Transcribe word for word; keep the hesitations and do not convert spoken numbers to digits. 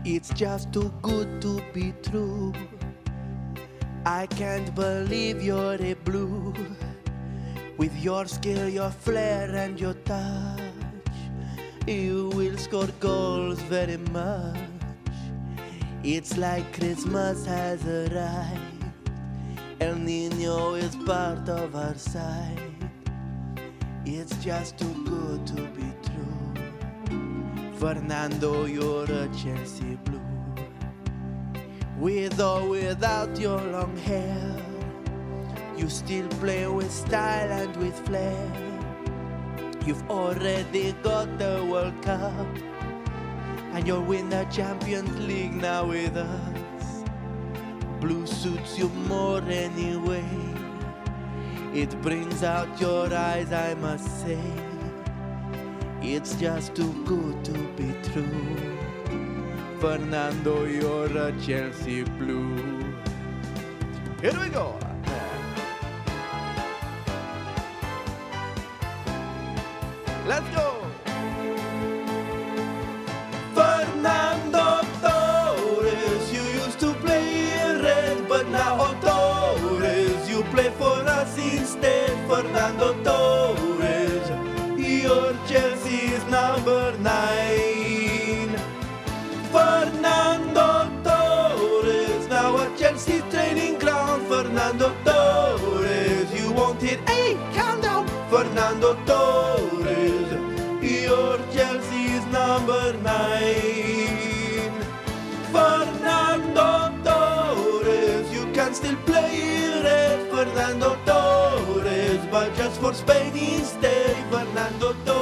It's just too good to be true. I can't believe you're a blue. With your skill, your flair and your touch, you will score goals very much. It's like Christmas has arrived. El Niño is part of our side. It's just too good to be true. Fernando, you're a Chelsea blue. With or without your long hair, you still play with style and with flair. You've already got the World Cup, and you'll win the Champions League now with us. Blue suits you more anyway. It brings out your eyes, I must say. It's just too good to be true. Fernando, you're a Chelsea blue. Here we go. Let's go! Fernando Torres, you used to play in red, but now on Torres, you play for us instead. Fernando Torres, your Chelsea's number nine. Fernando Torres, now at Chelsea training ground. Fernando Torres, you won't hit, hey, calm down. Fernando Torres, your Chelsea's number nine. Fernando Torres, you can still play red. Fernando Torres, but just for Spain instead. Fernando Torres.